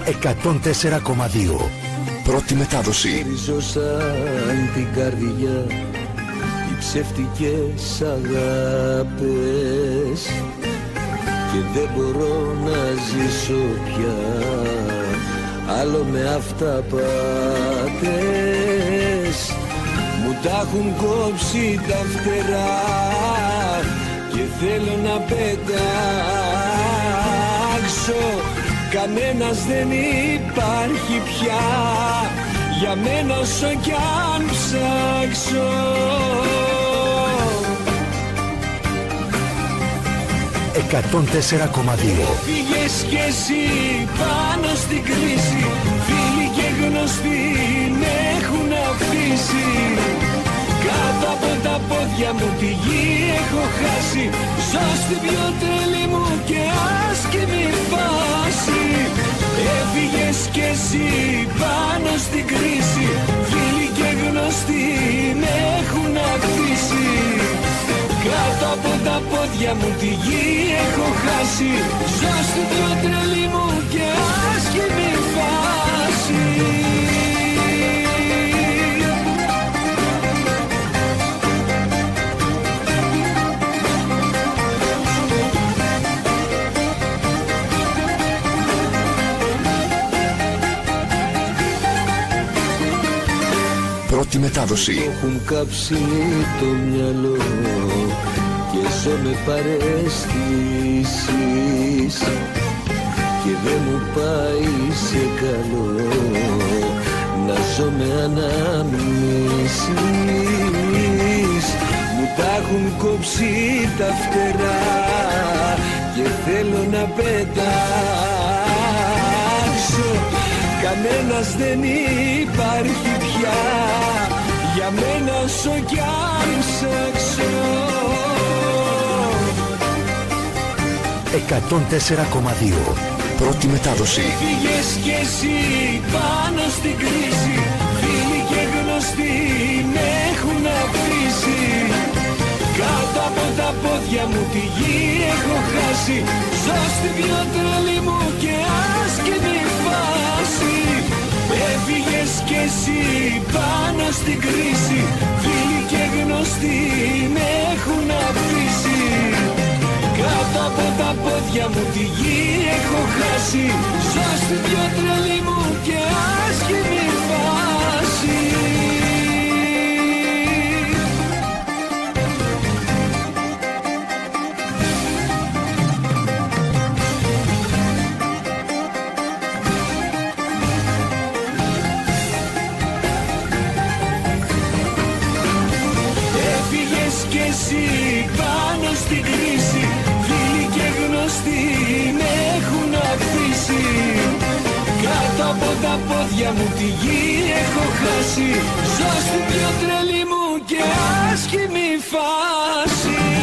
104,2. Πρώτη μετάδοση. Ριζώ σαν την καρδιά οι ψεύτικες αγάπες και δεν μπορώ να ζήσω πια άλλο με αυταπάτες. Μου τα έχουν κόψει τα φτερά και θέλω να πετάξω. Κανένας δεν υπάρχει πια για μένα όσο κι αν ψάξω. Έφυγες κι εσύ πάνω στην κρίση, φίλοι και γνωστοί με έχουν αφήσει. Κάτω από τα πόδια μου τη γη έχω χάσει, ζω στην πιο τρελή μου και άσκημη φάση. Έφυγες κι εσύ πάνω στην κρίση, φίλοι και γνωστοί με έχουν αφήσει. Κάτω από τα πόδια μου τη γη έχω χάσει, ζω στην πιο τρελή μου και άσκημη φάση. Πρώτη μετάδοση. Έχουν κάψει το μυαλό και ζω με παραισθήσεις και δεν μου πάει σε καλό να ζω με αναμνήσεις. Μου τα έχουν κόψει τα φτερά και θέλω να πετάξω. Κανένας δεν υπάρχει πια για μένα όσο κι αν ψάξω. 104,2. Πρώτη μετάδοση. Έφυγες κι εσύ πάνω στην κρίση, φίλοι και γνωστοί με έχουν αφήσει. Κάτω από τα πόδια μου τη γη έχω χάσει, ζω στην πιο τρελή μου και άσκημη φάση. Έφυγες κι εσύ πάνω στην κρίση, φίλοι και γνωστοί με έχουν αφήσει. Κάτω από τα πόδια μου τη γη έχω χάσει, ζω στην πιο τρελή μου και άσκημη φάση. Κι εσύ πάνω στην κρίση, φίλοι και γνωστοί με έχουν αφήσει. Κάτω από τα πόδια μου τη γη έχω χάσει, ζω στην πιο τρελή μου και άσχημη φάση.